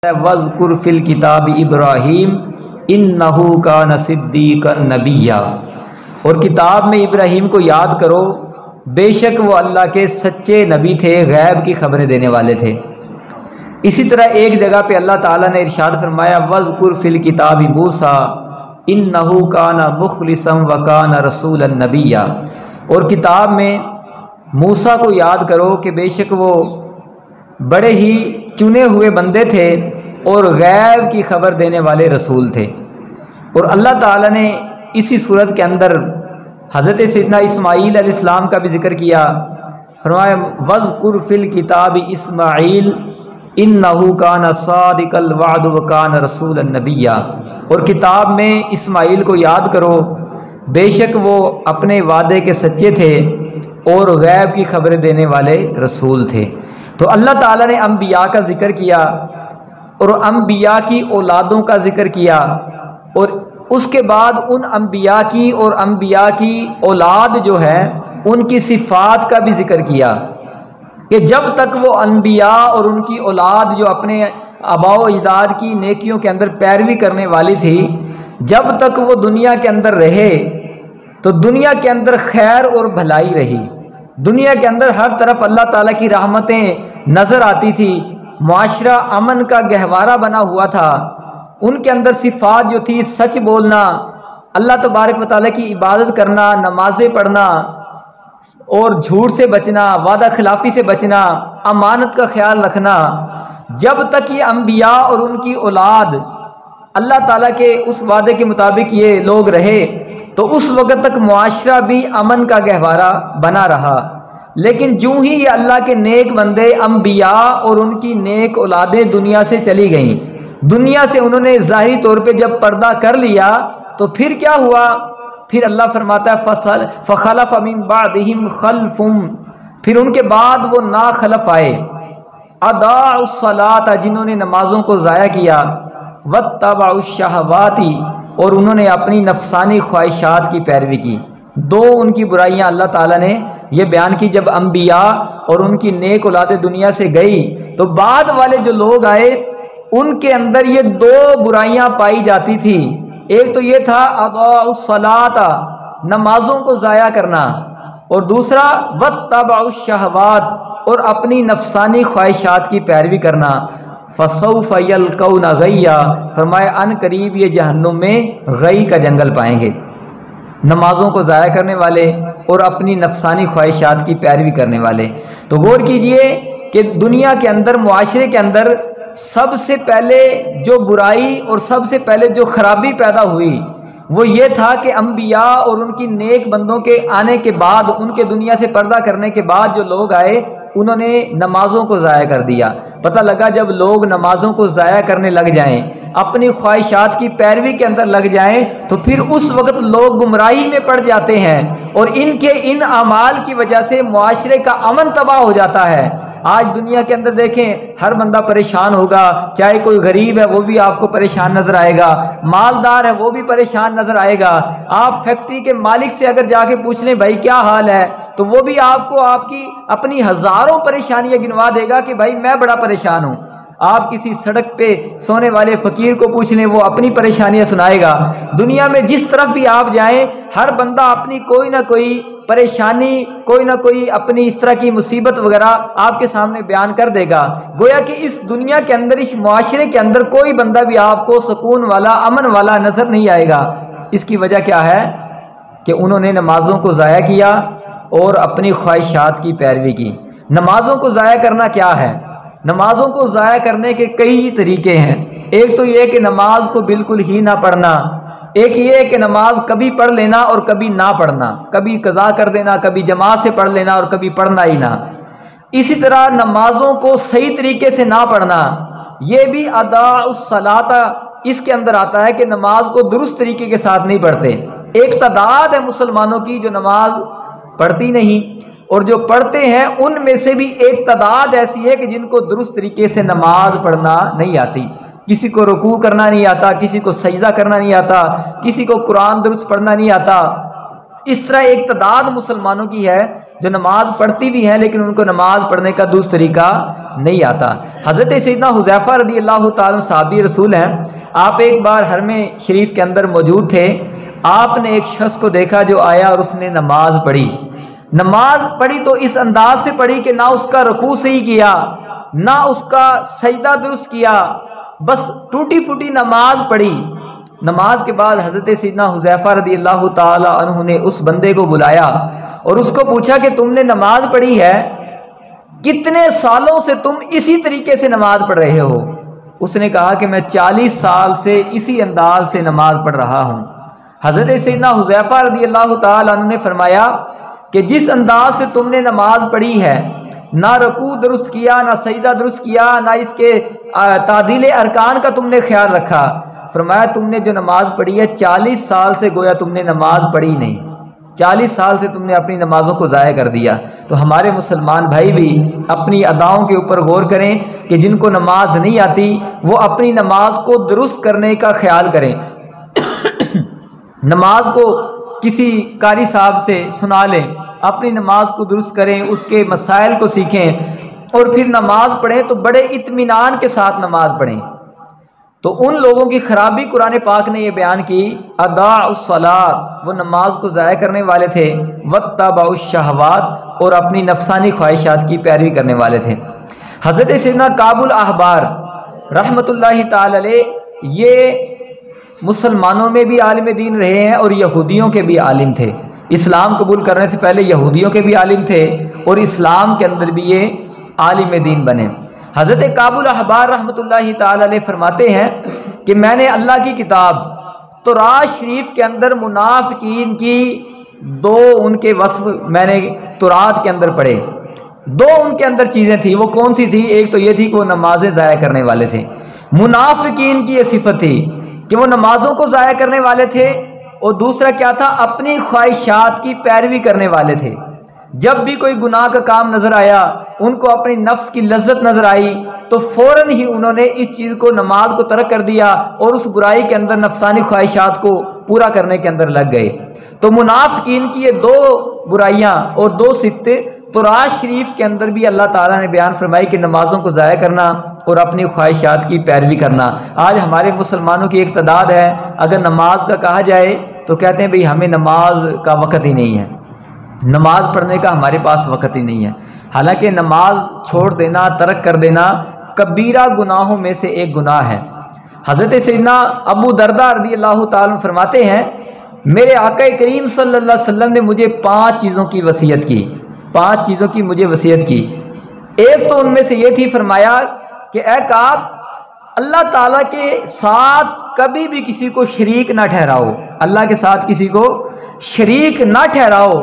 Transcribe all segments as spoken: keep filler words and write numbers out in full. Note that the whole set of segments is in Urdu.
وَاذْكُرْ فِي الْكِتَابِ ابراہیم اِنَّهُ كَانَ صِدِّيقًا نَبِيًّا، اور کتاب میں ابراہیم کو یاد کرو، بے شک وہ اللہ کے سچے نبی تھے، غیب کی خبریں دینے والے تھے۔ اسی طرح ایک جگہ پہ اللہ تعالیٰ نے ارشاد فرمایا وَاذْكُرْ فِي الْكِتَابِ مُوسَىٰ اِنَّهُ كَانَ مُخْلِصًا وَكَانَ رَسُولًا نَبِيًّا، اور کتاب میں موسیٰ کو یاد کرو کہ بے شک وہ بڑے ہی چنے ہوئے بندے تھے اور غیب کی خبر دینے والے رسول تھے۔ اور اللہ تعالیٰ نے اسی صورت کے اندر حضرت سیدنا اسماعیل علیہ السلام کا بھی ذکر کیا، فرمایا وَاذْكُرْ فِي الْكِتَابِ اسماعیل اِنَّهُ كَانَ صَادِقَ الْوَعْدِ وَكَانَ رَسُولًا نَبِيًّا، اور کتاب میں اسماعیل کو یاد کرو، بے شک وہ اپنے وعدے کے سچے تھے اور غیب کی خبریں دینے والے رسول تھے۔ تو اللہ تعالیٰ نے انبیاء کا ذکر کیا اور انبیاء کی اولادوں کا ذکر کیا، اور اس کے بعد ان انبیاء کی اور انبیاء کی اولاد جو ہے ان کی صفات کا بھی ذکر کیا کہ جب تک وہ انبیاء اور ان کی اولاد جو اپنے آباء و اجداد کی نیکیوں کے اندر پیروی کرنے والی تھی، جب تک وہ دنیا کے اندر رہے تو دنیا کے اندر خیر اور بھلائی رہی، دنیا کے اندر ہر طرف اللہ تعالیٰ کی رحمتیں نظر آتی تھی، معاشرہ امن کا گہوارہ بنا ہوا تھا، ان کے اندر صفات جو تھی سچ بولنا، اللہ تبارک و تعالیٰ کی عبادت کرنا، نمازیں پڑھنا اور جھوٹ سے بچنا، وعدہ خلافی سے بچنا، امانت کا خیال رکھنا، جب تک یہ انبیاء اور ان کی اولاد اللہ تعالیٰ کے اس وعدے کے مطابق یہ لوگ رہے تو اس وقت تک معاشرہ بھی امن کا گہوارہ بنا رہا۔ لیکن جو ہی یہ اللہ کے نیک بندے انبیاء اور ان کی نیک اولادیں دنیا سے چلی گئیں، دنیا سے انہوں نے ظاہری طور پہ جب پردہ کر لیا تو پھر کیا ہوا؟ پھر اللہ فرماتا ہے فصل فخلف من بعدہم خلف، پھر ان کے بعد وہ ناخلف آئے، اضاعوا الصلاۃ، جنہوں نے نمازوں کو ضائع کیا، واتبعوا الشہوات، اور انہوں نے اپنی نفسانی خواہشات کی پیروی کی۔ دو ان کی برائیاں اللہ تعالیٰ نے یہ بیان کی، جب انبیاء اور ان کی نیک اولادیں دنیا سے گئی تو بعد والے جو لوگ آئے ان کے اندر یہ دو برائیاں پائی جاتی تھی۔ ایک تو یہ تھا اضاعوا الصلاۃ، نمازوں کو ضائع کرنا، اور دوسرا واتبعوا الشہوات، اور اپنی نفسانی خواہشات کی پیروی کرنا۔ فَسَوْفَ يَلْقَوْنَ غَيًّا، فرمایا ان قریب یہ جہنم میں غی کا جنگل پائیں گے، نمازوں کو ضائع کرنے والے اور اپنی نفسانی خواہشات کی پیروی کرنے والے۔ تو غور کیجئے کہ دنیا کے اندر، معاشرے کے اندر سب سے پہلے جو برائی اور سب سے پہلے جو خرابی پیدا ہوئی وہ یہ تھا کہ انبیاء اور ان کی نیک بندوں کے آنے کے بعد، ان کے دنیا سے پردہ کرنے کے بعد جو لوگ آئے انہوں نے نمازوں کو ضائع کر دیا۔ پتہ لگا جب لوگ نمازوں کو ضائع کرنے لگ جائیں، اپنی خواہشات کی پیروی کے اندر لگ جائیں، تو پھر اس وقت لوگ گمراہی میں پڑ جاتے ہیں، اور ان کے ان اعمال کی وجہ سے معاشرے کا امن تباہ ہو جاتا ہے۔ آج دنیا کے اندر دیکھیں ہر بندہ پریشان ہوگا، چاہے کوئی غریب ہے وہ بھی آپ کو پریشان نظر آئے گا، مالدار ہے وہ بھی پریشان نظر آئے گا۔ آپ فیکٹری کے مالک سے اگر جا کے پوچھ لیں بھائی کیا حال ہے تو وہ بھی آپ کو آپ کی اپنی ہزاروں پریشانیاں گنوا دے گا کہ بھائی میں بڑا پریشان ہوں۔ آپ کسی سڑک پہ سونے والے فقیر کو پوچھ لیں وہ اپنی پریشانیاں سنائے گا۔ دنیا میں جس طرف بھی آپ جائیں ہر بندہ اپنی کوئی نہ کوئی پریشانی، کوئی نہ کوئی اپنی اس طرح کی مصیبت وغیرہ آپ کے سامنے بیان کر دے گا۔ گویا کہ اس دنیا کے اندر، اس معاشرے کے اندر کوئی بندہ بھی آپ کو سکون والا، امن والا نظر نہیں آئے گا۔ اس کی وجہ کیا ہے کہ انہوں نے نمازوں کو ضائع کیا اور اپنی خواہشات کی پیروی کی۔ نمازوں کو ضائع کرنا کیا ہے؟ نمازوں کو ضائع کرنے کے کئی طریقے ہیں۔ ایک تو یہ کہ نماز کو بالکل ہی نہ پڑھنا، ایک یہ کہ نماز کبھی پڑھ لینا اور کبھی نہ پڑھنا، کبھی قضا کر دینا، کبھی جماعت سے پڑھ لینا اور کبھی پڑھنا ہی نہ۔ اسی طرح نمازوں کو صحیح طریقے سے نہ پڑھنا، یہ بھی اضاعوا الصلاۃ اس کے اندر آتا ہے کہ نماز کو درست طریقے کے ساتھ نہیں پڑھتے۔ ایک تعداد ہے مسلمانوں کی جو نماز پڑھتی نہیں، اور جو پڑھتے ہیں ان میں سے بھی ایک تعداد ایسی ہے کہ جن کو درست طریقے سے نماز پڑھنا نہیں آتی۔ کسی کو رکوع کرنا نہیں آتا، کسی کو سجدہ کرنا نہیں آتا، کسی کو قرآن درست پڑھنا نہیں آتا۔ اس طرح ایک تعداد مسلمانوں کی ہے جو نماز پڑھتی بھی ہیں لیکن ان کو نماز پڑھنے کا دوسرا طریقہ نہیں آتا۔ حضرت سیدنا حذیفہ رضی اللہ تعالیٰ صحابی رسول ہیں، آپ ایک بار حرم شریف کے اندر موجود تھے، آپ نے ایک شخص کو دیکھا جو آیا اور اس نے نماز پڑھی۔ نماز پڑھی تو اس انداز سے پڑھی کہ نہ اس کا رکوع صحیح کیا، نہ اس کا سجدہ درست کیا، بس ٹوٹی پھوٹی نماز پڑھی۔ نماز کے بعد حضرت سیدنا حذیفہ رضی اللہ تعالی عنہ نے اس بندے کو بلایا اور اس کو پوچھا کہ تم نے نماز پڑھی ہے، کتنے سالوں سے تم اسی طریقے سے نماز پڑھ رہے ہو؟ اس نے کہا کہ میں چالیس سال سے اسی انداز سے نماز پڑھ رہا ہوں۔ حضرت سیدنا حذیفہ رضی اللہ تعالی عنہ نے فرمایا کہ جس انداز سے تم نے نماز پڑھی ہے، نہ رکوع درست کیا، نہ سجدہ درست کیا، نہ اس کے تعدیل ارکان کا تم نے خیال رکھا، فرمایا تم نے جو نماز پڑھی ہے چالیس سال سے گویا تم نے نماز پڑھی نہیں، چالیس سال سے تم نے اپنی نمازوں کو ضائع کر دیا۔ تو ہمارے مسلمان بھائی بھی اپنی اداؤں کے اوپر غور کریں کہ جن کو نماز نہیں آتی وہ اپنی نماز کو درست کرنے کا خیال کریں، نماز کو کسی قاری صاحب سے سنا لیں، اپنی نماز کو درست کریں، اس کے مسائل کو سیکھیں اور پھر نماز پڑھیں تو بڑے اطمینان کے ساتھ نماز پڑھیں۔ تو ان لوگوں کی خرابی قرآن پاک نے یہ بیان کی، اضاعوا الصلاۃ، وہ نماز کو ضائع کرنے والے تھے، واتبعوا الشہوات، اور اپنی نفسانی خواہشات کی پیروی کرنے والے تھے۔ حضرت سیدنا کعب الاحبار رحمۃ اللہ تعالی علیہ یہ مسلمانوں میں بھی عالم دین رہے ہیں اور یہودیوں کے بھی عالم تھے، اسلام قبول کرنے سے پہلے یہودیوں کے بھی عالم تھے اور اسلام کے اندر بھی یہ عالم دین بنے۔ حضرت کعب الاحبار رحمۃ اللہ تعالی علیہ فرماتے ہیں کہ میں نے اللہ کی کتاب تورات شریف کے اندر منافقین کی دو ان کے وصف میں نے تورات کے اندر پڑھے، دو ان کے اندر چیزیں تھیں، وہ کون سی تھی؟ ایک تو یہ تھی کہ وہ نمازیں ضائع کرنے والے تھے، منافقین کی یہ صفت تھی کہ وہ نمازوں کو ضائع کرنے والے تھے، اور دوسرا کیا تھا؟ اپنی خواہشات کی پیروی کرنے والے تھے۔ جب بھی کوئی گناہ کا کام نظر آیا، ان کو اپنی نفس کی لذت نظر آئی تو فوراً ہی انہوں نے اس چیز کو، نماز کو ترک کر دیا اور اس برائی کے اندر نفسانی خواہشات کو پورا کرنے کے اندر لگ گئے۔ تو منافقین کی یہ دو برائیاں اور دو صفتیں تورات شریف کے اندر بھی اللہ تعالیٰ نے بیان فرمائی کہ نمازوں کو ضائع کرنا اور اپنی خواہشات کی پیروی کرنا۔ آج ہمارے مسلمانوں کی ایک تعداد ہے، اگر نماز کا کہا جائے تو کہتے ہیں بھئی ہمیں نماز کا وقت ہی نہیں ہے، نماز پڑھنے کا ہمارے پاس وقت ہی نہیں ہے۔ حالانکہ نماز چھوڑ دینا، ترک کر دینا کبیرہ گناہوں میں سے ایک گناہ ہے۔ حضرت سیدنا ابو درداء رضی اللہ تعالیٰ عنہ فرماتے ہیں میرے آقا کریم صلی اللہ علیہ وسلم نے مجھے پانچ چیزوں کی وصیت کی، پانچ چیزوں کی مجھے وصیت کی۔ ایک تو ان میں سے یہ تھی، فرمایا کہ اے کعب، اللہ تعالیٰ کے ساتھ کبھی بھی کسی کو شریک نہ ٹھہراؤ، اللہ کے ساتھ کسی کو شریک نہ ٹھہراؤ،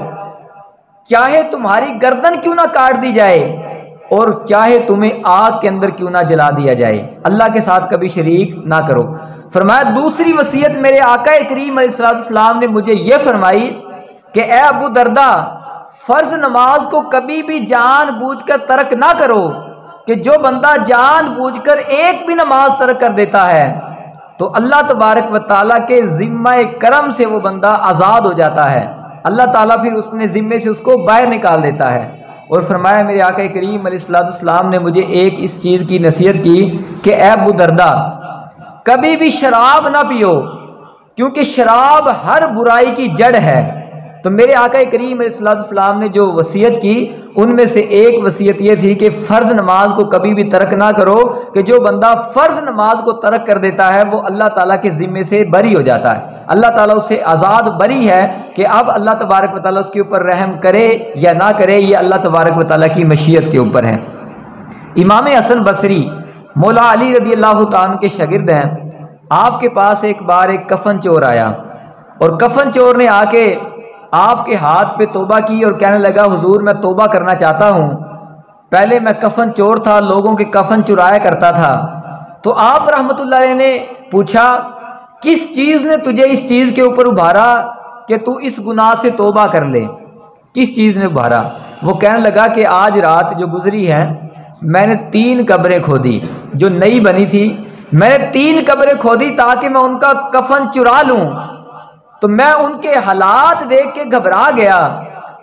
چاہے تمہاری گردن کیوں نہ کاٹ دی جائے اور چاہے تمہیں آگ کے اندر کیوں نہ جلا دیا جائے، اللہ کے ساتھ کبھی شریک نہ کرو۔ فرمایا دوسری وصیت میرے آقا کریم علیہ الصلوۃ والسلام نے مجھے یہ فرمائی کہ اے ابو درداء، فرض نماز کو کبھی بھی جان بوجھ کر ترک نہ کرو، کہ جو بندہ جان بوجھ کر ایک بھی نماز ترک کر دیتا ہے تو اللہ تبارک و تعالیٰ کے ذمہ کرم سے وہ بندہ آزاد ہو جاتا ہے، اللہ تعالیٰ پھر اس نے ذمے سے اس کو باہر نکال دیتا ہے۔ اور فرمایا میرے آقا کریم علیہ الصلوۃ والسلام نے مجھے ایک اس چیز کی نصیحت کی کہ اے ابو درداء، کبھی بھی شراب نہ پیو، کیونکہ شراب ہر برائی کی جڑ ہے۔ تو میرے آقا کریم علیہ الصلوۃ والسلام نے جو وصیت کی ان میں سے ایک وصیت یہ تھی کہ فرض نماز کو کبھی بھی ترک نہ کرو، کہ جو بندہ فرض نماز کو ترک کر دیتا ہے وہ اللہ تعالیٰ کے ذمے سے بری ہو جاتا ہے، اللہ تعالیٰ اس سے آزاد بری ہے، کہ اب اللہ تبارک و تعالیٰ اس کے اوپر رحم کرے یا نہ کرے یہ اللہ تبارک و تعالیٰ کی مشیت کے اوپر ہے۔ امام حسن بصری مولا علی رضی اللہ تعالیٰ عنہ کے شاگرد ہیں، آپ کے پاس ایک بار ایک کفن چور آیا اور کفن چور نے آ کے آپ کے ہاتھ پہ توبہ کی اور کہنے لگا حضور میں توبہ کرنا چاہتا ہوں، پہلے میں کفن چور تھا، لوگوں کے کفن چرایا کرتا تھا۔ تو آپ رحمت اللہ علیہ نے پوچھا کس چیز نے تجھے اس چیز کے اوپر ابھارا کہ تو اس گناہ سے توبہ کر لے، کس چیز نے ابھارا؟ وہ کہنے لگا کہ آج رات جو گزری ہے میں نے تین قبریں کھودی، جو نئی بنی تھی میں نے تین قبریں کھودی تاکہ میں ان کا کفن چرا لوں، تو میں ان کے حالات دیکھ کے گھبرا گیا،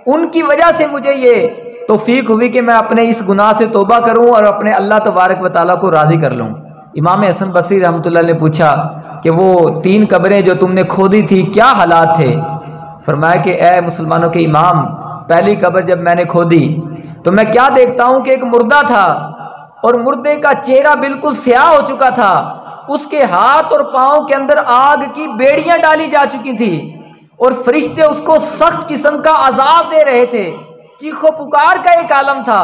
ان کی وجہ سے مجھے یہ توفیق ہوئی کہ میں اپنے اس گناہ سے توبہ کروں اور اپنے اللہ تبارک و تعالیٰ کو راضی کر لوں۔ امام حسن بصری رحمۃ اللہ نے پوچھا کہ وہ تین قبریں جو تم نے کھودی تھی کیا حالات تھے؟ فرمایا کہ اے مسلمانوں کے امام، پہلی قبر جب میں نے کھودی تو میں کیا دیکھتا ہوں کہ ایک مردہ تھا، اور مردے کا چہرہ بالکل سیاہ ہو چکا تھا، اس کے ہاتھ اور پاؤں کے اندر آگ کی بیڑیاں ڈالی جا چکی تھی، اور فرشتے اس کو سخت قسم کا عذاب دے رہے تھے، چیخو پکار کا ایک عالم تھا۔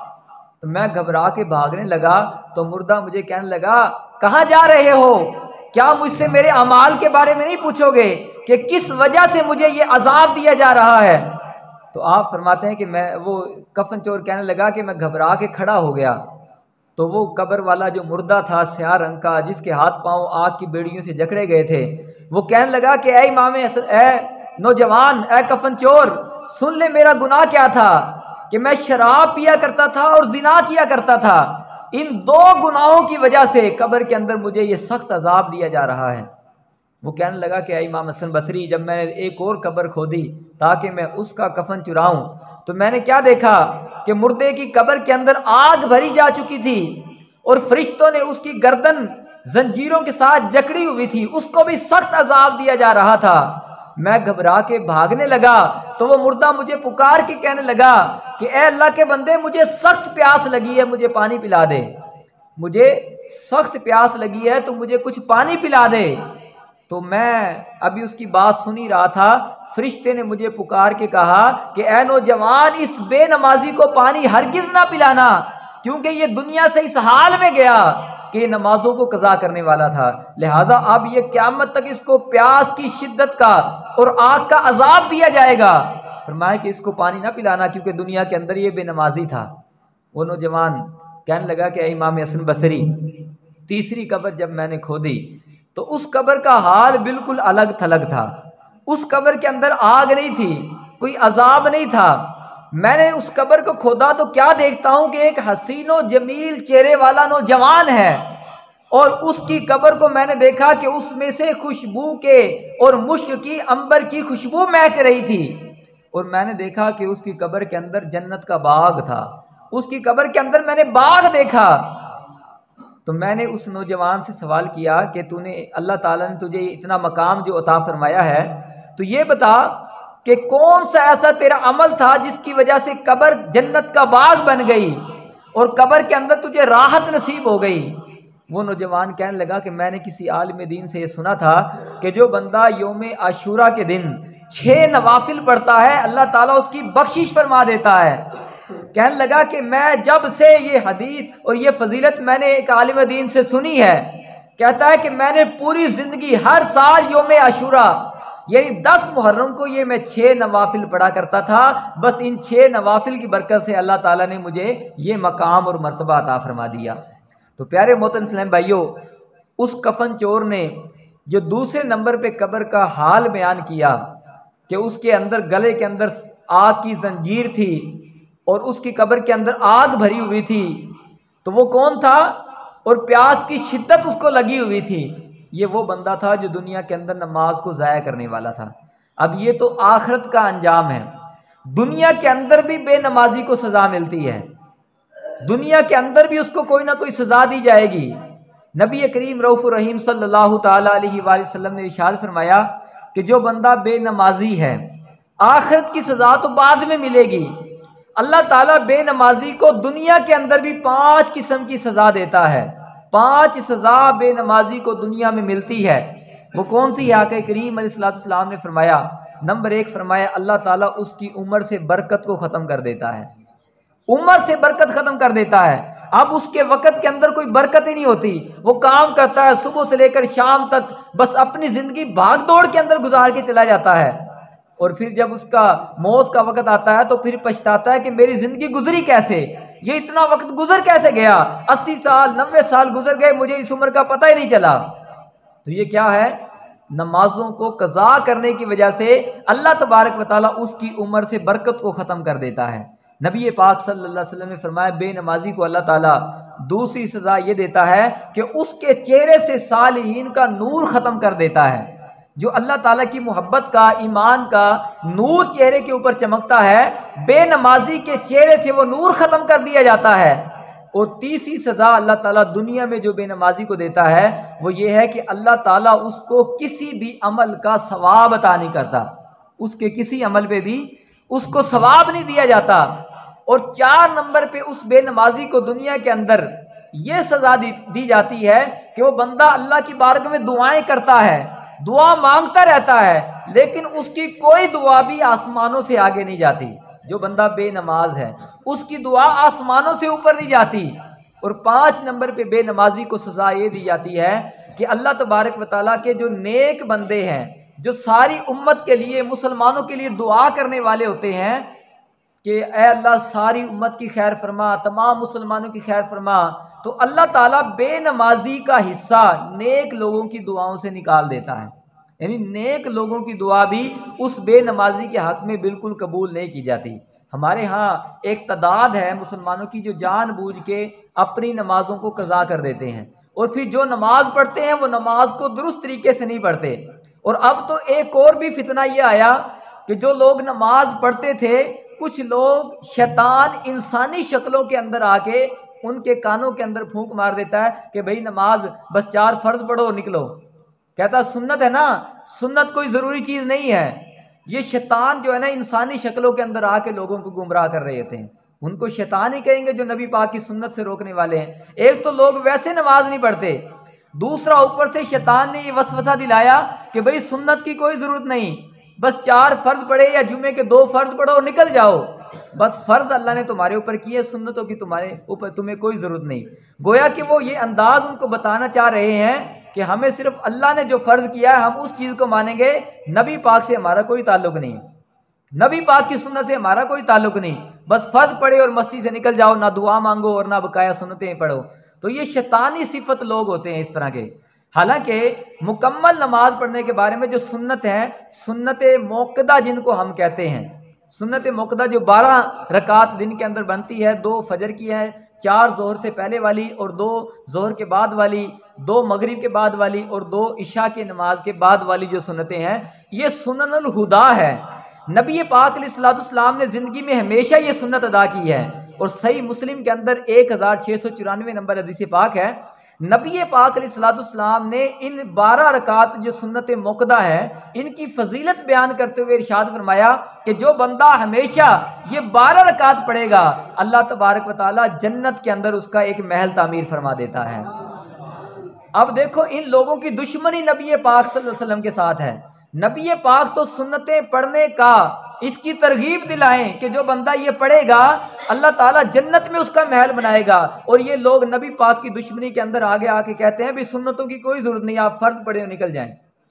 تو میں گھبرا کے بھاگنے لگا تو مردہ مجھے کہنے لگا کہاں جا رہے ہو؟ کیا مجھ سے میرے اعمال کے بارے میں نہیں پوچھو گے کہ کس وجہ سے مجھے یہ عذاب دیا جا رہا ہے؟ تو آپ فرماتے ہیں کہ میں وہ کفن چور کہنے لگا کہ میں گھبرا کے کھڑا ہو گیا، تو وہ قبر والا جو مردہ تھا سیاہ رنگ کا، جس کے ہاتھ پاؤں آگ کی بیڑیوں سے جکڑے گئے تھے، وہ کہنے لگا کہ اے امام حسن، اے نوجوان، اے کفن چور، سن لے میرا گناہ کیا تھا، کہ میں شراب پیا کرتا تھا اور زنا کیا کرتا تھا، ان دو گناہوں کی وجہ سے قبر کے اندر مجھے یہ سخت عذاب دیا جا رہا ہے۔ وہ کہنے لگا کہ اے امام حسن بصری، جب میں نے ایک اور قبر کھودی تاکہ میں اس کا کفن چراؤں تو میں نے کیا دیکھا کہ مردے کی قبر کے اندر آگ بھری جا چکی تھی، اور فرشتوں نے اس کی گردن زنجیروں کے ساتھ جکڑی ہوئی تھی، اس کو بھی سخت عذاب دیا جا رہا تھا۔ میں گھبرا کے بھاگنے لگا تو وہ مردہ مجھے پکار کے کہنے لگا کہ اے اللہ کے بندے، مجھے سخت پیاس لگی ہے، مجھے پانی پلا دے، مجھے سخت پیاس لگی ہے تو مجھے کچھ پانی پلا دے۔ تو میں ابھی اس کی بات سنی رہا تھا، فرشتے نے مجھے پکار کے کہا کہ اے نوجوان، اس بے نمازی کو پانی ہرگز نہ پلانا، کیونکہ یہ دنیا سے اس حال میں گیا کہ یہ نمازوں کو قضا کرنے والا تھا، لہٰذا اب یہ قیامت تک اس کو پیاس کی شدت کا اور آگ کا عذاب دیا جائے گا۔ فرمایا کہ اس کو پانی نہ پلانا کیونکہ دنیا کے اندر یہ بے نمازی تھا۔ وہ نوجوان کہنے لگا کہ اے امام حسن بصری، تیسری قبر جب میں نے کھودی تو اس قبر کا حال بالکل الگ تھلگ تھا۔ اس قبر کے اندر آگ نہیں تھی، کوئی عذاب نہیں تھا۔ میں نے اس قبر کو کھودا تو کیا دیکھتا ہوں کہ ایک حسین و جمیل چہرے والا نوجوان ہے، اور اس کی قبر کو میں نے دیکھا کہ اس میں سے خوشبو کے اور مشک کی، عنبر کی خوشبو مہک رہی تھی، اور میں نے دیکھا کہ اس کی قبر کے اندر جنت کا باغ تھا، اس کی قبر کے اندر میں نے باغ دیکھا۔ تو میں نے اس نوجوان سے سوال کیا کہ تو نے اللہ تعالیٰ نے تجھے اتنا مقام جو عطا فرمایا ہے، تو یہ بتا کہ کون سا ایسا تیرا عمل تھا جس کی وجہ سے قبر جنت کا باغ بن گئی اور قبر کے اندر تجھے راحت نصیب ہو گئی؟ وہ نوجوان کہنے لگا کہ میں نے کسی عالم دین سے یہ سنا تھا کہ جو بندہ یوم عاشورہ کے دن چھ نوافل پڑھتا ہے اللہ تعالیٰ اس کی بخشش فرما دیتا ہے۔ کہنے لگا کہ میں جب سے یہ حدیث اور یہ فضیلت میں نے ایک عالم دین سے سنی ہے، کہتا ہے کہ میں نے پوری زندگی ہر سال یوم عاشورہ یعنی دس محرم کو یہ میں چھ نوافل پڑھا کرتا تھا، بس ان چھ نوافل کی برکت سے اللہ تعالیٰ نے مجھے یہ مقام اور مرتبہ عطا فرما دیا۔ تو پیارے محترم اسلام بھائیو، اس کفن چور نے جو دوسرے نمبر پہ قبر کا حال بیان کیا کہ اس کے اندر گلے کے اندر آگ کی زنجیر تھی اور اس کی قبر کے اندر آگ بھری ہوئی تھی، تو وہ کون تھا اور پیاس کی شدت اس کو لگی ہوئی تھی؟ یہ وہ بندہ تھا جو دنیا کے اندر نماز کو ضائع کرنے والا تھا۔ اب یہ تو آخرت کا انجام ہے، دنیا کے اندر بھی بے نمازی کو سزا ملتی ہے، دنیا کے اندر بھی اس کو کوئی نہ کوئی سزا دی جائے گی۔ نبی کریم رؤوف الرحیم صلی اللہ تعالیٰ علیہ وآلہ وسلم نے ارشاد فرمایا کہ جو بندہ بے نمازی ہے آخرت کی سزا تو بعد میں ملے گی، اللہ تعالیٰ بے نمازی کو دنیا کے اندر بھی پانچ قسم کی سزا دیتا ہے، پانچ سزا بے نمازی کو دنیا میں ملتی ہے۔ وہ کون سی؟ آقا کریم علیہ الصلوۃ والسلام نے فرمایا، نمبر ایک فرمایا اللہ تعالیٰ اس کی عمر سے برکت کو ختم کر دیتا ہے، عمر سے برکت ختم کر دیتا ہے۔ اب اس کے وقت کے اندر کوئی برکت ہی نہیں ہوتی، وہ کام کرتا ہے صبح سے لے کر شام تک، بس اپنی زندگی بھاگ دوڑ کے اندر گزار کے چلا جاتا ہے، اور پھر جب اس کا موت کا وقت آتا ہے تو پھر پچھتاتا ہے کہ میری زندگی گزری کیسے، یہ اتنا وقت گزر کیسے گیا، اسی سال نوے سال گزر گئے، مجھے اس عمر کا پتہ ہی نہیں چلا۔ تو یہ کیا ہے؟ نمازوں کو قضا کرنے کی وجہ سے اللہ تبارک و تعالیٰ اس کی عمر سے برکت کو ختم کر دیتا ہے۔ نبی پاک صلی اللہ علیہ وسلم نے فرمایا بے نمازی کو اللہ تعالیٰ دوسری سزا یہ دیتا ہے کہ اس کے چہرے سے صالحین کا نور ختم کر دیتا ہے۔ جو اللہ تعالیٰ کی محبت کا، ایمان کا نور چہرے کے اوپر چمکتا ہے، بے نمازی کے چہرے سے وہ نور ختم کر دیا جاتا ہے۔ اور تیسری سزا اللہ تعالیٰ دنیا میں جو بے نمازی کو دیتا ہے وہ یہ ہے کہ اللہ تعالیٰ اس کو کسی بھی عمل کا ثواب عطا نہیں کرتا، اس کے کسی عمل پہ بھی اس کو ثواب نہیں دیا جاتا۔ اور چار نمبر پہ اس بے نمازی کو دنیا کے اندر یہ سزا دی, دی جاتی ہے کہ وہ بندہ اللہ کی بارگاہ میں دعائیں کرتا ہے، دعا مانگتا رہتا ہے، لیکن اس کی کوئی دعا بھی آسمانوں سے آگے نہیں جاتی۔ جو بندہ بے نماز ہے اس کی دعا آسمانوں سے اوپر نہیں جاتی۔ اور پانچ نمبر پہ بے نمازی کو سزا یہ دی جاتی ہے کہ اللہ تبارک و تعالیٰ کے جو نیک بندے ہیں، جو ساری امت کے لیے، مسلمانوں کے لیے دعا کرنے والے ہوتے ہیں کہ اے اللہ ساری امت کی خیر فرما، تمام مسلمانوں کی خیر فرما، تو اللہ تعالیٰ بے نمازی کا حصہ نیک لوگوں کی دعاؤں سے نکال دیتا ہے۔ یعنی نیک لوگوں کی دعا بھی اس بے نمازی کے حق میں بالکل قبول نہیں کی جاتی۔ ہمارے ہاں ایک تعداد ہے مسلمانوں کی جو جان بوجھ کے اپنی نمازوں کو قضا کر دیتے ہیں، اور پھر جو نماز پڑھتے ہیں وہ نماز کو درست طریقے سے نہیں پڑھتے۔ اور اب تو ایک اور بھی فتنہ یہ آیا کہ جو لوگ نماز پڑھتے تھے، کچھ لوگ شیطان انسانی شکلوں کے اندر آ کے ان کے کانوں کے اندر پھونک مار دیتا ہے کہ بھئی نماز بس چار فرض پڑھو نکلو، کہتا سنت ہے نا، سنت کوئی ضروری چیز نہیں ہے۔ یہ شیطان جو ہے نا انسانی شکلوں کے اندر آ کے لوگوں کو گمراہ کر رہے ہوتے ہیں، ان کو شیطان ہی کہیں گے جو نبی پاک کی سنت سے روکنے والے ہیں۔ ایک تو لوگ ویسے نماز نہیں پڑھتے، دوسرا اوپر سے شیطان نے یہ وسوسہ دلایا کہ بھئی سنت کی کوئی ضرورت نہیں، بس چار فرض پڑھے یا جمعے کے دو فرض پڑھو نکل جاؤ، بس فرض اللہ نے تمہارے اوپر کیے، سنتوں کی تمہارے اوپر تمہیں کوئی ضرورت نہیں۔ گویا کہ وہ یہ انداز ان کو بتانا چاہ رہے ہیں کہ ہمیں صرف اللہ نے جو فرض کیا ہے ہم اس چیز کو مانیں گے، نبی پاک سے ہمارا کوئی تعلق نہیں، نبی پاک کی سنت سے ہمارا کوئی تعلق نہیں، بس فرض پڑھے اور مسجد سے نکل جاؤ، نہ دعا مانگو اور نہ بقایا سنتیں پڑھو۔ تو یہ شیطانی صفت لوگ ہوتے ہیں اس طرح کے۔ حالانکہ مکمل نماز پڑھنے کے بارے میں جو سنت ہے، سنت موقدہ جن کو ہم کہتے ہیں، سنت موقدہ جو بارہ رکعت دن کے اندر بنتی ہے، دو فجر کی ہے، چار ظہر سے پہلے والی اور دو ظہر کے بعد والی، دو مغرب کے بعد والی اور دو عشاء کی نماز کے بعد والی جو سنتیں ہیں، یہ سنن الہدا ہے۔ نبی پاک علیہ الصلوۃ والسلام نے زندگی میں ہمیشہ یہ سنت ادا کی ہے، اور صحیح مسلم کے اندر ایک ہزار چھ سو چورانوے نمبر حدیث پاک ہے۔ نبی پاک علیہ الصلوۃ والسلام نے ان بارہ رکعت جو سنت موقدہ ہیں ان کی فضیلت بیان کرتے ہوئے ارشاد فرمایا کہ جو بندہ ہمیشہ یہ بارہ رکعت پڑھے گا، اللہ تبارک و تعالیٰ جنت کے اندر اس کا ایک محل تعمیر فرما دیتا ہے۔ اب دیکھو ان لوگوں کی دشمنی نبی پاک صلی اللہ علیہ وسلم کے ساتھ ہے۔ نبی پاک تو سنتیں پڑھنے کا اس کی ترغیب دلائیں کہ جو بندہ یہ پڑھے گا اللہ تعالیٰ جنت میں اس کا محل بنائے گا، اور یہ لوگ نبی پاک کی دشمنی کے اندر آگے آ کے کہتے ہیں بھی سنتوں کی کوئی ضرورت نہیں، آپ فرض پڑھے اور نکل جائیں۔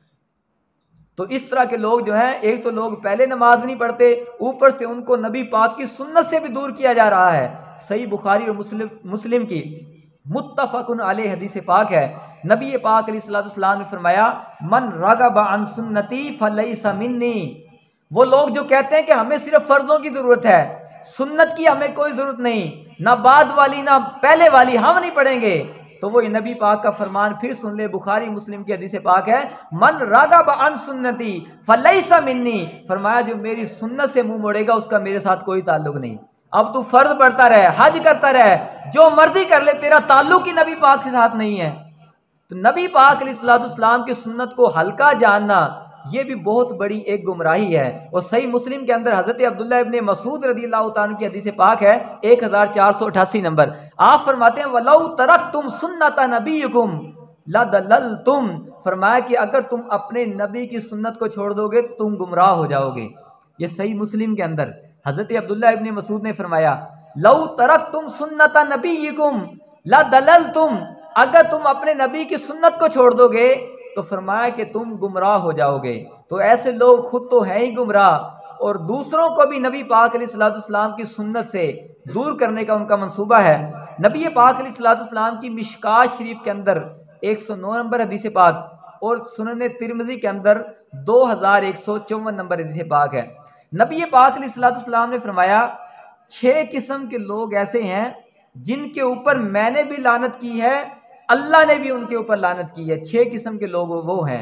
تو اس طرح کے لوگ جو ہیں، ایک تو لوگ پہلے نماز نہیں پڑھتے، اوپر سے ان کو نبی پاک کی سنت سے بھی دور کیا جا رہا ہے۔ صحیح بخاری اور مسلم مسلم کی متفق علیہ حدیث پاک ہے، نبی پاک علیہ الصلوۃ والسلام نے فرمایا من رغب عن سنتی فلیس منی۔ وہ لوگ جو کہتے ہیں کہ ہمیں صرف فرضوں کی ضرورت ہے، سنت کی ہمیں کوئی ضرورت نہیں، نہ بعد والی نہ پہلے والی ہم نہیں پڑھیں گے، تو وہ نبی پاک کا فرمان پھر سن لے، بخاری مسلم کی حدیث پاک ہے من رغب عن سنتی فلیس منی، فرمایا جو میری سنت سے منہ موڑے گا اس کا میرے ساتھ کوئی تعلق نہیں۔ اب تو فرض پڑھتا رہے، حج کرتا رہے، جو مرضی کر لے، تیرا تعلق ہی نبی پاک کے ساتھ نہیں ہے۔ تو نبی پاک علیہ الصلوۃ والسلام کی سنت کو ہلکا جاننا یہ بھی بہت بڑی ایک گمراہی ہے۔ اور صحیح مسلم کے اندر حضرت عبداللہ ابن مسعود رضی اللہ تعالیٰ کی حدیث پاک ہے ایک ہزار چار سو اٹھاسی نمبر، آپ فرماتے ہیں وَلَوْ تَرَكْتُمْ سُنَّةَ نَبِيِّكُمْ لَضَلَلْتُمْ، فرمایا کہ اگر تم اپنے نبی کی سنت کو چھوڑ دو گے تو تم گمراہ ہو جاؤ گے۔ یہ صحیح مسلم کے اندر حضرت عبداللہ ابن مسعود نے فرمایا لَوْ تَرَكْتُمْ سُنَّةَ نَبِيِّكُمْ لَضَلَلْتُمْ، اگر تم اپنے نبی کی سنت کو چھوڑ دو گے تو فرمایا کہ تم گمراہ ہو جاؤ گے۔ تو ایسے لوگ خود تو ہیں ہی گمراہ، اور دوسروں کو بھی نبی پاک علیہ الصلوۃ والسلام کی سنت سے دور کرنے کا ان کا منصوبہ ہے۔ نبی پاک علیہ الصلوۃ والسلام کی مشکات شریف کے اندر ایک سو نو نمبر حدیث پاک، اور سنن ترمذی کے اندر دو ہزار ایک سو چون نمبر حدیث پاک ہے۔ نبی پاک علیہ الصلوۃ والسلام نے فرمایا چھ قسم کے لوگ ایسے ہیں جن کے اوپر میں نے بھی لعنت کی ہے، اللہ نے بھی ان کے اوپر لعنت کی ہے۔ چھ قسم کے لوگ وہ ہیں۔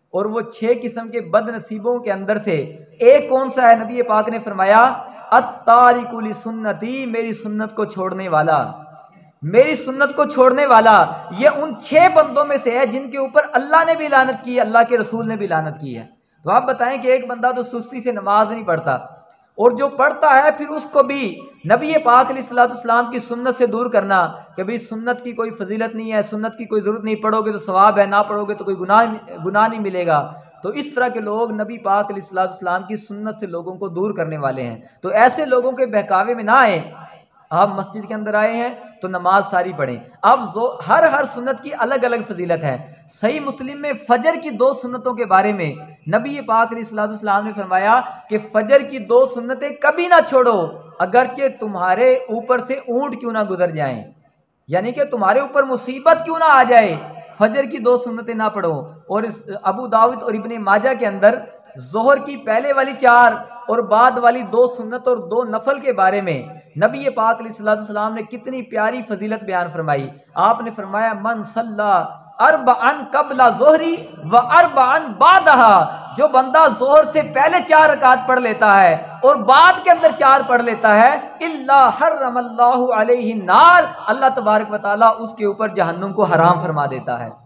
اور وہ چھ قسم کے بد نصیبوں کے اندر سے ایک کون سا ہے؟ نبی پاک نے فرمایا التارک لسنتی، میری سنت کو چھوڑنے والا، میری سنت کو چھوڑنے والا۔ یہ ان چھ بندوں میں سے ہے جن کے اوپر اللہ نے بھی لعنت کی ہے، اللہ کے رسول نے بھی لعنت کی ہے۔ تو آپ بتائیں کہ ایک بندہ تو سستی سے نماز نہیں پڑھتا، اور جو پڑھتا ہے پھر اس کو بھی نبی پاک علیہ الصلوۃ والسلام کی سنت سے دور کرنا کہ بھئی سنت کی کوئی فضیلت نہیں ہے، سنت کی کوئی ضرورت نہیں، پڑھو گے تو ثواب ہے، نہ پڑھو گے تو کوئی گناہ گناہ نہیں ملے گا۔ تو اس طرح کے لوگ نبی پاک علیہ الصلوۃ والسلام کی سنت سے لوگوں کو دور کرنے والے ہیں۔ تو ایسے لوگوں کے بہکاوے میں نہ آئیں۔ آپ مسجد کے اندر آئے ہیں تو نماز ساری پڑھیں۔ اب ہر ہر سنت کی الگ الگ فضیلت ہے۔ صحیح مسلم میں فجر کی دو سنتوں کے بارے میں نبی پاک علیہ الصلوۃ والسلام نے فرمایا کہ فجر کی دو سنتیں کبھی نہ چھوڑو، اگرچہ تمہارے اوپر سے اونٹ کیوں نہ گزر جائیں، یعنی کہ تمہارے اوپر مصیبت کیوں نہ آ جائے، فجر کی دو سنتیں نہ پڑھو۔ اور اس ابو داؤد اور ابن ماجہ کے اندر ظہر کی پہلے والی چار اور بعد والی دو سنت اور دو نفل کے بارے میں نبی پاک علیہ الصلوۃ والسلام نے کتنی پیاری فضیلت بیان فرمائی۔ آپ نے فرمایا من صلی اربعن قبل ظہری و اربعن بعدہا، جو بندہ ظہر سے پہلے چار رکعت پڑھ لیتا ہے اور بعد کے اندر چار پڑھ لیتا ہے، الا حرم اللہ علیہ النار، اللہ تبارک و تعالیٰ اس کے اوپر جہنم کو حرام فرما دیتا ہے۔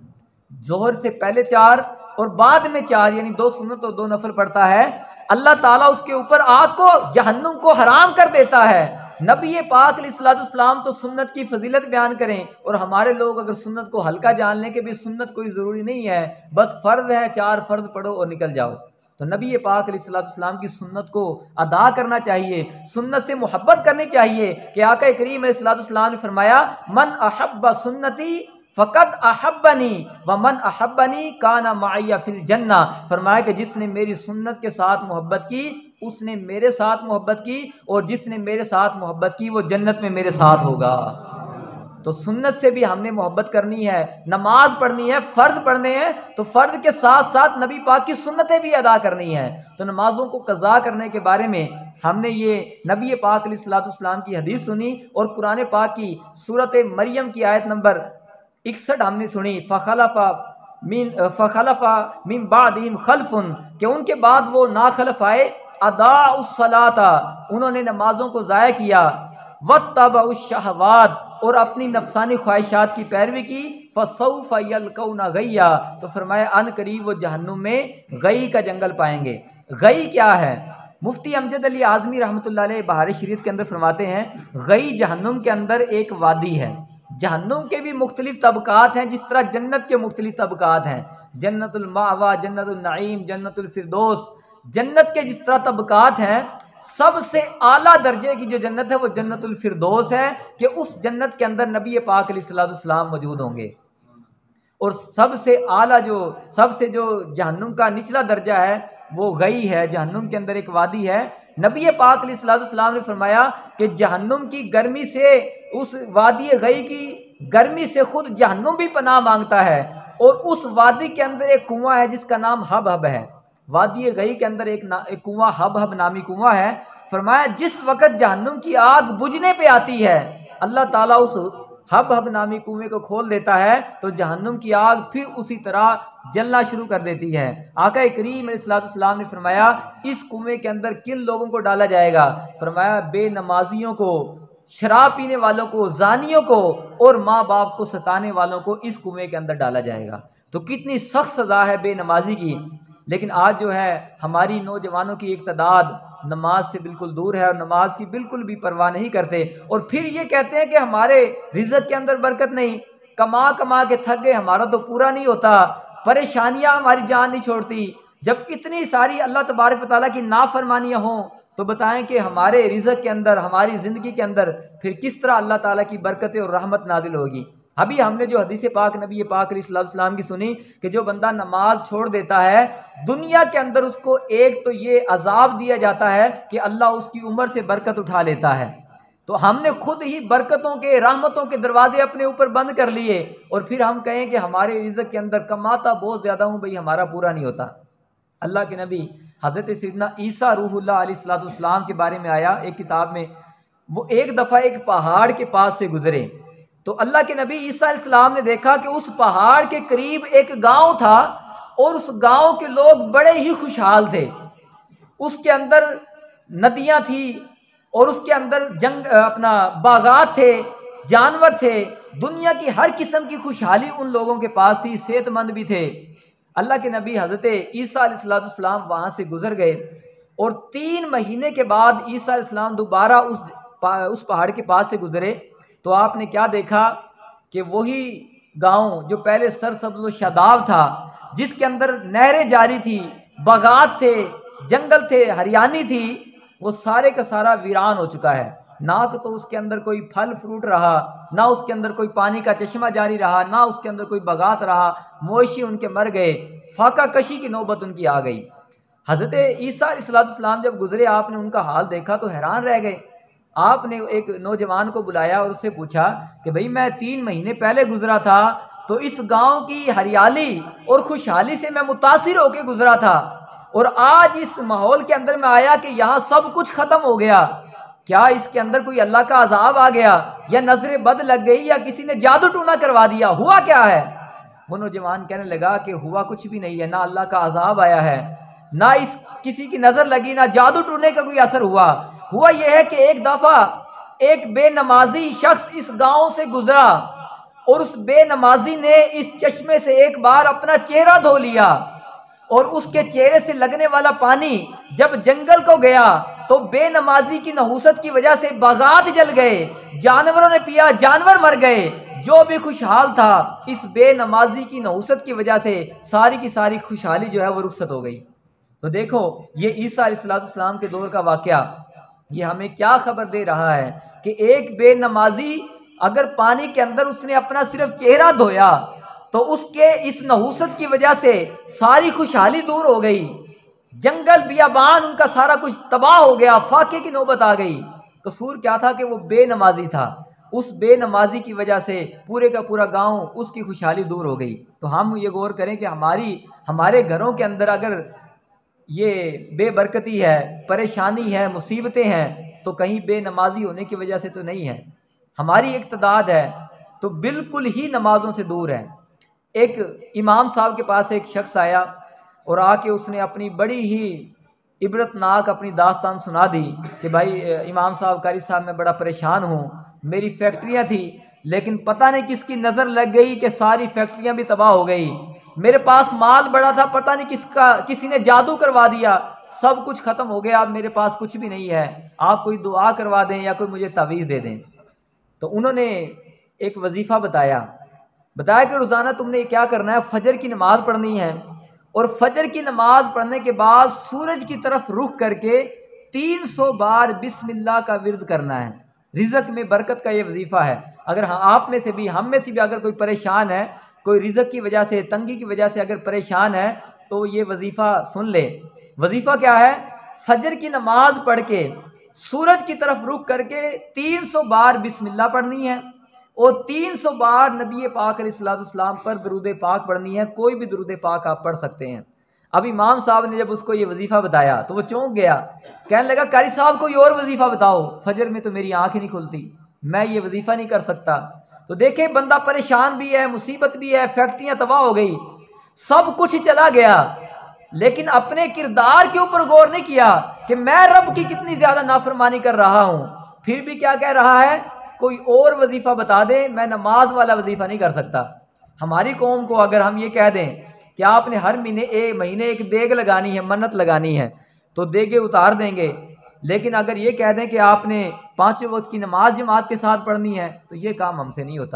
ظہر سے پہلے چار اور بعد میں چار، یعنی دو سنت اور دو نفل پڑھتا ہے، اللہ تعالیٰ اس کے اوپر آگ کو، جہنم کو حرام کر دیتا ہے۔ نبی پاک علیہ الصلوۃ والسلام تو سنت کی فضیلت بیان کریں، اور ہمارے لوگ اگر سنت کو ہلکا جان لیں کہ بھی سنت کوئی ضروری نہیں ہے، بس فرض ہے، چار فرض پڑھو اور نکل جاؤ۔ تو نبی پاک علیہ الصلوۃ والسلام کی سنت کو ادا کرنا چاہیے، سنت سے محبت کرنی چاہیے کہ آقا کریم علیہ الصلوۃ والسلام نے فرمایا من احب سنتی فقد احبنی ومن احبنی کان معی فی الجنہ، فرمایا کہ جس نے میری سنت کے ساتھ محبت کی اس نے میرے ساتھ محبت کی، اور جس نے میرے ساتھ محبت کی وہ جنت میں میرے ساتھ ہوگا۔ تو سنت سے بھی ہم نے محبت کرنی ہے، نماز پڑھنی ہے، فرض پڑھنے ہیں تو فرض کے ساتھ ساتھ نبی پاک کی سنتیں بھی ادا کرنی ہیں۔ تو نمازوں کو قضا کرنے کے بارے میں ہم نے یہ نبی پاک علیہ الصلوۃ والسلام کی حدیث سنی، اور قرآن پاک کی سورۃ مریم کی آیت نمبر اکسٹھ ہم نے سنی، فخلف من فخلف من بعدہم خلف، کہ ان کے بعد وہ ناخلف آئے، اضاعوا الصلاۃ، انہوں نے نمازوں کو ضائع کیا، واتبعوا الشہوات، اور اپنی نفسانی خواہشات کی پیروی کی، فسوف یلقون غیا، تو فرمایا ان قریب وہ جہنم میں غی کا جنگل پائیں گے۔ غی کیا ہے؟ مفتی امجد علی اعظمی رحمۃ اللہ علیہ بہار شریعت کے اندر فرماتے ہیں غی جہنم کے اندر ایک وادی ہے۔ جہنم کے بھی مختلف طبقات ہیں، جس طرح جنت کے مختلف طبقات ہیں، جنت المأویٰ، جنت النعیم، جنت الفردوس، جنت کے جس طرح طبقات ہیں، سب سے اعلیٰ درجے کی جو جنت ہے وہ جنت الفردوس ہے، کہ اس جنت کے اندر نبی پاک علیہ الصلوۃ والسلام موجود ہوں گے۔ اور سب سے اعلیٰ جو سب سے جو جہنم کا نچلا درجہ ہے وہ غی ہے، جہنم کے اندر ایک وادی ہے۔ نبی پاک علیہ الصلوۃ والسلام نے فرمایا کہ جہنم کی گرمی سے، اس وادی غی کی گرمی سے خود جہنم بھی پناہ مانگتا ہے، اور اس وادی کے اندر ایک کنواں ہے جس کا نام حب حب ہے۔ وادی غی کے اندر ایک, ایک کنواں حب حب نامی کنواں ہے۔ فرمایا جس وقت جہنم کی آگ بجھنے پہ آتی ہے، اللہ تعالیٰ اس حب حب نامی کنویں کو کھول دیتا ہے تو جہنم کی آگ پھر اسی طرح جلنا شروع کر دیتی ہے۔ آقا کریم علیہ الصلوۃ والسلام نے فرمایا اس کنویں کے اندر کن لوگوں کو ڈالا جائے گا؟ فرمایا بے نمازیوں کو، شراب پینے والوں کو، زانیوں کو، اور ماں باپ کو ستانے والوں کو اس کنویں کے اندر ڈالا جائے گا۔ تو کتنی سخت سزا ہے بے نمازی کی۔ لیکن آج جو ہے ہماری نوجوانوں کی ایک تعداد نماز سے بالکل دور ہے، اور نماز کی بالکل بھی پرواہ نہیں کرتے، اور پھر یہ کہتے ہیں کہ ہمارے رزق کے اندر برکت نہیں، کما کما کے تھک گئے، ہمارا تو پورا نہیں ہوتا، پریشانیاں ہماری جان نہیں چھوڑتی۔ جب اتنی ساری اللہ تبارک و تعالیٰ کی نافرمانیاں ہوں تو بتائیں کہ ہمارے رزق کے اندر، ہماری زندگی کے اندر پھر کس طرح اللہ تعالیٰ کی برکتیں اور رحمت نازل ہوگی۔ ابھی ہم نے جو حدیث پاک نبی پاک علیہ الصلوۃ والسلام کی سنی کہ جو بندہ نماز چھوڑ دیتا ہے، دنیا کے اندر اس کو ایک تو یہ عذاب دیا جاتا ہے کہ اللہ اس کی عمر سے برکت اٹھا لیتا ہے۔ تو ہم نے خود ہی برکتوں کے، رحمتوں کے دروازے اپنے اوپر بند کر لیے، اور پھر ہم کہیں کہ ہمارے رزق کے اندر کماتا بہت زیادہ ہوں، بھئی ہمارا پورا نہیں ہوتا۔ اللہ کے نبی حضرت سیدنا عیسیٰ روح اللہ علیہ الصلوۃ والسلام کے بارے میں آیا ایک کتاب میں، وہ ایک دفعہ ایک پہاڑ کے پاس سے گزرے تو اللہ کے نبی عیسیٰ علیہ السلام نے دیکھا کہ اس پہاڑ کے قریب ایک گاؤں تھا، اور اس گاؤں کے لوگ بڑے ہی خوشحال تھے. اس کے اندر ندیاں تھیں اور اس کے اندر جنگ اپنا باغات تھے، جانور تھے، دنیا کی ہر قسم کی خوشحالی ان لوگوں کے پاس تھی، صحت مند بھی تھے. اللہ کے نبی حضرت عیسیٰ علیہ الصلوۃ والسلام وہاں سے گزر گئے اور تین مہینے کے بعد عیسیٰ علیہ السلام دوبارہ اس اس پہاڑ کے پاس سے گزرے تو آپ نے کیا دیکھا کہ وہی گاؤں جو پہلے سرسبز و شاداب تھا، جس کے اندر نہریں جاری تھی، باغات تھے، جنگل تھے، ہریانی تھی، وہ سارے کا سارا ویران ہو چکا ہے. نہ تو اس کے اندر کوئی پھل فروٹ رہا، نہ اس کے اندر کوئی پانی کا چشمہ جاری رہا، نہ اس کے اندر کوئی باغات رہا، مویشی ان کے مر گئے، فاقہ کشی کی نوبت ان کی آ گئی. حضرت عیسیٰ علیہ الصلوۃ والسلام جب گزرے آپ نے ان کا حال دیکھا تو حیران رہ گئے. آپ نے ایک نوجوان کو بلایا اور اس سے پوچھا کہ بھئی میں تین مہینے پہلے گزرا تھا تو اس گاؤں کی ہریالی اور خوشحالی سے میں متاثر ہو کے گزرا تھا، اور آج اس ماحول کے اندر میں آیا کہ یہاں سب کچھ ختم ہو گیا. کیا اس کے اندر کوئی اللہ کا عذاب آ گیا یا نظر بد لگ گئی یا کسی نے جادو ٹونا کروا دیا؟ ہوا کیا ہے؟ وہ نوجوان کہنے لگا کہ ہوا کچھ بھی نہیں ہے، نہ اللہ کا عذاب آیا ہے، نہ اس کسی کی نظر لگی، نہ جادو ٹونے کا کوئی اثر ہوا. ہوا یہ ہے کہ ایک دفعہ ایک بے نمازی شخص اس گاؤں سے گزرا اور اس بے نمازی نے اس چشمے سے ایک بار اپنا چہرہ دھو لیا، اور اس کے چہرے سے لگنے والا پانی جب جنگل کو گیا تو بے نمازی کی نحوست کی وجہ سے باغات جل گئے، جانوروں نے پیا، جانور مر گئے. جو بھی خوشحال تھا اس بے نمازی کی نحوست کی وجہ سے ساری کی ساری خوشحالی جو ہے وہ رخصت ہو گئی. تو دیکھو یہ عیسیٰ علیہ الصلوۃ والسلام کے دور کا واقعہ یہ ہمیں کیا خبر دے رہا ہے کہ ایک بے نمازی اگر پانی کے اندر اس نے اپنا صرف چہرہ دھویا تو اس کے اس نحوست کی وجہ سے ساری خوشحالی دور ہو گئی، جنگل بیابان ان کا سارا کچھ تباہ ہو گیا، فاقے کی نوبت آ گئی. قصور کیا تھا کہ وہ بے نمازی تھا، اس بے نمازی کی وجہ سے پورے کا پورا گاؤں اس کی خوشحالی دور ہو گئی. تو ہم یہ غور کریں کہ ہماری ہمارے گھروں کے اندر اگر یہ بے برکتی ہے، پریشانی ہے، مصیبتیں ہیں تو کہیں بے نمازی ہونے کی وجہ سے تو نہیں ہے. ہماری اقتداد ہے تو بالکل ہی نمازوں سے دور ہے. ایک امام صاحب کے پاس ایک شخص آیا اور آ کے اس نے اپنی بڑی ہی عبرت ناک اپنی داستان سنا دی کہ بھائی امام صاحب، قاری صاحب، میں بڑا پریشان ہوں، میری فیکٹریاں تھیں لیکن پتہ نہیں کس کی نظر لگ گئی کہ ساری فیکٹریاں بھی تباہ ہو گئی، میرے پاس مال بڑا تھا، پتہ نہیں کس کا کسی نے جادو کروا دیا، سب کچھ ختم ہو گیا، اب میرے پاس کچھ بھی نہیں ہے، آپ کوئی دعا کروا دیں یا کوئی مجھے تعویذ دے دیں. تو انہوں نے ایک وظیفہ بتایا بتایا کہ روزانہ تم نے کیا کرنا ہے، فجر کی نماز پڑھنی ہے، اور فجر کی نماز پڑھنے کے بعد سورج کی طرف رخ کر کے تین سو بار بسم اللہ کا ورد کرنا ہے. رزق میں برکت کا یہ وظیفہ ہے. اگر ہاں آپ میں سے بھی، ہم میں سے بھی اگر کوئی پریشان ہے، کوئی رزق کی وجہ سے، تنگی کی وجہ سے اگر پریشان ہے تو یہ وظیفہ سن لے. وظیفہ کیا ہے؟ فجر کی نماز پڑھ کے سورج کی طرف رخ کر کے تین سو بار بسم اللہ پڑھنی ہے اور تین سو بار نبی پاک علیہ الصلوۃ والسلام پر درود پاک پڑھنی ہے. کوئی بھی درود پاک آپ پڑھ سکتے ہیں. اب امام صاحب نے جب اس کو یہ وظیفہ بتایا تو وہ چونک گیا، کہنے لگا قاری صاحب کوئی اور وظیفہ بتاؤ، فجر میں تو میری آنکھ ہی نہیں کھلتی، میں یہ وظیفہ نہیں کر سکتا. تو دیکھیں بندہ پریشان بھی ہے، مصیبت بھی ہے، فیکٹریاں تباہ ہو گئی، سب کچھ چلا گیا، لیکن اپنے کردار کے اوپر غور نہیں کیا کہ میں رب کی کتنی زیادہ نافرمانی کر رہا ہوں. پھر بھی کیا کہہ رہا ہے، کوئی اور وظیفہ بتا دے، میں نماز والا وظیفہ نہیں کر سکتا. ہماری قوم کو اگر ہم یہ کہہ دیں کہ آپ نے ہر مہینے ایک مہینے ایک دیگ لگانی ہے، منت لگانی ہے، تو دیگیں اتار دیں گے. لیکن اگر یہ کہہ دیں کہ آپ نے پانچوں وقت کی نماز جماعت کے ساتھ پڑھنی ہے تو یہ کام ہم سے نہیں ہوتا.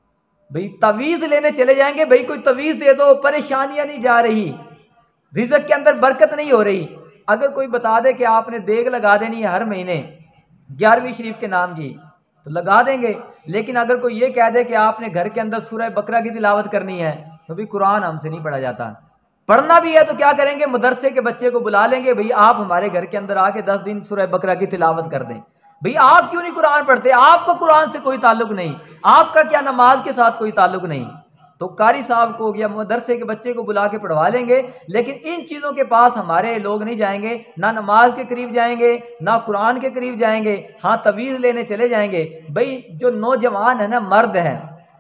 بھئی تعویذ لینے چلے جائیں گے، بھئی کوئی تعویذ دے دو، پریشانیاں نہیں جا رہی، رزق کے اندر برکت نہیں ہو رہی. اگر کوئی بتا دے کہ آپ نے دیگ لگا دینی ہے ہر مہینے گیارہویں شریف کے نام کی تو لگا دیں گے. لیکن اگر کوئی یہ کہہ دے کہ آپ نے گھر کے اندر سورہ بقرہ کی تلاوت کرنی ہے تو بھی قرآن ہم سے نہیں پڑھا جاتا. پڑھنا بھی ہے تو کیا کریں گے، مدرسے کے بچے کو بلا لیں گے، بھئی آپ ہمارے گھر کے اندر آ کے دس دن سورہ بقرہ کی تلاوت کر دیں. بھئی آپ کیوں نہیں قرآن پڑھتے؟ آپ کو قرآن سے کوئی تعلق نہیں، آپ کا کیا نماز کے ساتھ کوئی تعلق نہیں. تو قاری صاحب کو یا مدرسے کے بچے کو بلا کے پڑھوا لیں گے، لیکن ان چیزوں کے پاس ہمارے لوگ نہیں جائیں گے، نہ نماز کے قریب جائیں گے، نہ قرآن کے قریب جائیں گے. ہاں تعویذ لینے چلے جائیں گے. بھئی جو نوجوان ہے نا، مرد ہے،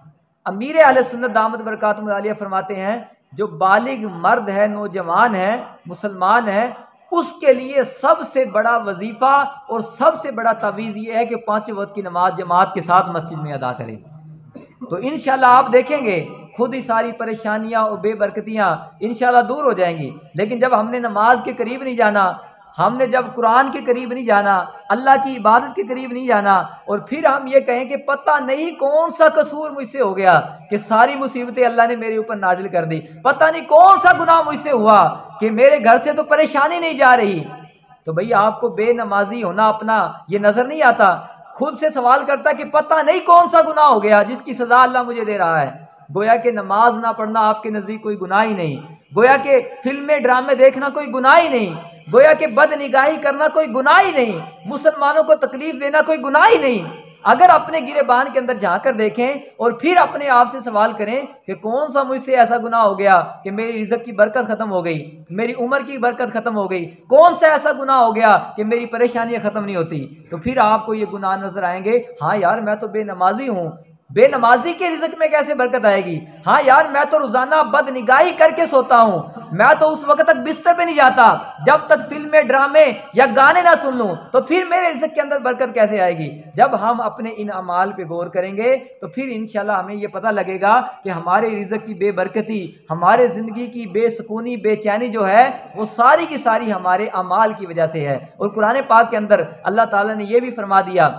امیر اہل سنت دامت برکاتہم العالیہ فرماتے ہیں جو بالغ مرد ہے، نوجوان ہے، مسلمان ہے، اس کے لیے سب سے بڑا وظیفہ اور سب سے بڑا تعویذ یہ ہے کہ پانچ وقت کی نماز جماعت کے ساتھ مسجد میں ادا کرے۔ تو انشاءاللہ آپ دیکھیں گے خود ہی ساری پریشانیاں اور بے برکتیاں انشاءاللہ دور ہو جائیں گی۔ لیکن جب ہم نے نماز کے قریب نہیں جانا، ہم نے جب قرآن کے قریب نہیں جانا، اللہ کی عبادت کے قریب نہیں جانا، اور پھر ہم یہ کہیں کہ پتہ نہیں کون سا قصور مجھ سے ہو گیا کہ ساری مصیبتیں اللہ نے میرے اوپر نازل کر دی، پتہ نہیں کون سا گناہ مجھ سے ہوا کہ میرے گھر سے تو پریشانی نہیں جا رہی، تو بھئی آپ کو بے نمازی ہونا اپنا یہ نظر نہیں آتا؟ خود سے سوال کرتا کہ پتہ نہیں کون سا گناہ ہو گیا جس کی سزا اللہ مجھے دے رہا ہے۔ گویا کہ نماز نہ پڑھنا آپ کے نزدیک کوئی گناہ ہی نہیں، گویا کہ فلمیں ڈرامے دیکھنا کوئی گناہ ہی نہیں، گویا کہ بد نگاہی کرنا کوئی گناہ ہی نہیں، مسلمانوں کو تکلیف دینا کوئی گناہ ہی نہیں۔ اگر اپنے گریبان کے اندر جھانک کر دیکھیں اور پھر اپنے آپ سے سوال کریں کہ کون سا مجھ سے ایسا گناہ ہو گیا کہ میری رزق کی برکت ختم ہو گئی، میری عمر کی برکت ختم ہو گئی، کون سا ایسا گناہ ہو گیا کہ میری پریشانیاں ختم نہیں ہوتی، تو پھر آپ کو یہ گناہ نظر آئیں گے۔ ہاں یار میں تو بے نمازی ہوں، بے نمازی کے رزق میں کیسے برکت آئے گی؟ ہاں یار میں تو روزانہ بد نگاہی کر کے سوتا ہوں، میں تو اس وقت تک بستر پہ نہیں جاتا جب تک فلمیں ڈرامے یا گانے نہ سن لوں، تو پھر میرے رزق کے اندر برکت کیسے آئے گی؟ جب ہم اپنے ان اعمال پہ غور کریں گے تو پھر انشاءاللہ ہمیں یہ پتہ لگے گا کہ ہمارے رزق کی بے برکتی، ہمارے زندگی کی بے سکونی، بے چینی جو ہے وہ ساری کی ساری ہمارے اعمال کی وجہ سے ہے۔ اور قرآن پاک کے اندر اللہ تعالیٰ نے یہ بھی فرما دیا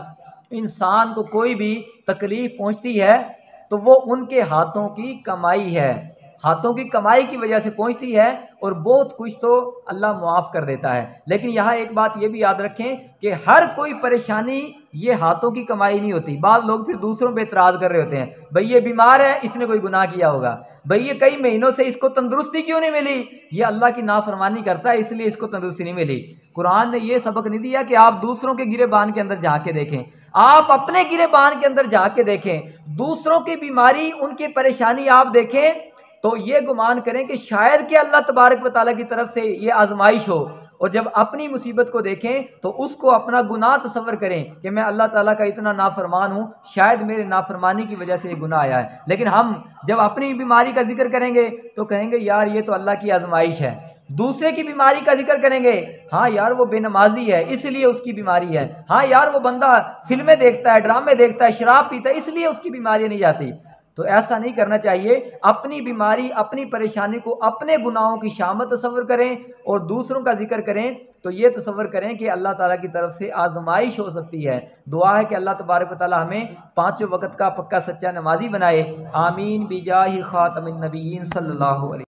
انسان کو کوئی بھی تکلیف پہنچتی ہے تو وہ ان کے ہاتھوں کی کمائی ہے، ہاتھوں کی کمائی کی وجہ سے پہنچتی ہے، اور بہت کچھ تو اللہ معاف کر دیتا ہے۔ لیکن یہاں ایک بات یہ بھی یاد رکھیں کہ ہر کوئی پریشانی یہ ہاتھوں کی کمائی نہیں ہوتی۔ بعض لوگ پھر دوسروں پہ اعتراض کر رہے ہوتے ہیں، بھئی یہ بیمار ہے اس نے کوئی گناہ کیا ہوگا، بھئی یہ کئی مہینوں سے اس کو تندرستی کیوں نہیں ملی، یہ اللہ کی نافرمانی کرتا ہے اس لیے اس کو تندرستی نہیں ملی۔ قرآن نے یہ سبق نہیں دیا کہ آپ دوسروں کے گریبان کے اندر جھانک کے دیکھیں، آپ اپنے گریبان کے اندر جھانک کے دیکھیں، دوسروں کی بیماری، ان کی پریشانی آپ دیکھیں تو یہ گمان کریں کہ شاید کہ اللہ تبارک و تعالیٰ کی طرف سے یہ آزمائش ہو، اور جب اپنی مصیبت کو دیکھیں تو اس کو اپنا گناہ تصور کریں کہ میں اللہ تعالیٰ کا اتنا نافرمان ہوں، شاید میرے نافرمانی کی وجہ سے یہ گناہ آیا ہے۔ لیکن ہم جب اپنی بیماری کا ذکر کریں گے تو کہیں گے یار یہ تو اللہ کی آزمائش ہے، دوسرے کی بیماری کا ذکر کریں گے، ہاں یار وہ بے نمازی ہے اس لیے اس کی بیماری ہے، ہاں یار وہ بندہ فلمیں دیکھتا ہے، ڈرامے دیکھتا ہے، شراب پیتا ہے اس لیے اس کی بیماری نہیں جاتی۔ تو ایسا نہیں کرنا چاہیے، اپنی بیماری، اپنی پریشانی کو اپنے گناہوں کی شامت تصور کریں اور دوسروں کا ذکر کریں تو یہ تصور کریں کہ اللہ تعالیٰ کی طرف سے آزمائش ہو سکتی ہے۔ دعا ہے کہ اللہ تبارک و تعالیٰ ہمیں پانچوں وقت کا پکا سچا نمازی بنائے، آمین بجاہ خاتم النبیین صلی اللہ علیہ وسلم۔